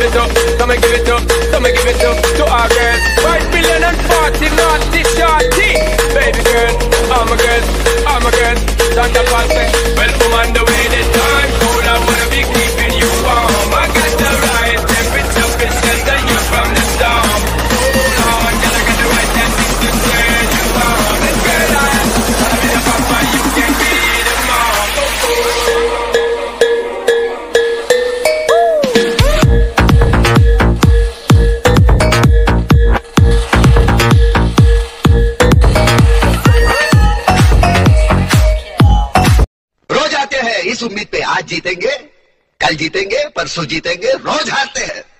it up, come and give it up, come and give it up to our girls. 5 billion and 40 naughty shorty. Baby girl, I'm a girl, I'm a girl. Santa Claus say, well, woman, the way the time cold, I wanna be keeping you warm. I got the right temperature, it's shelter you from the storm. Hold on, till I got the right tactics to turn you on. And girl, I'm in a papa, you can be the mom. रोज आते हैं इस उम्मीद पे आज जीतेंगे, कल जीतेंगे, परसों जीतेंगे, रोज हारते हैं।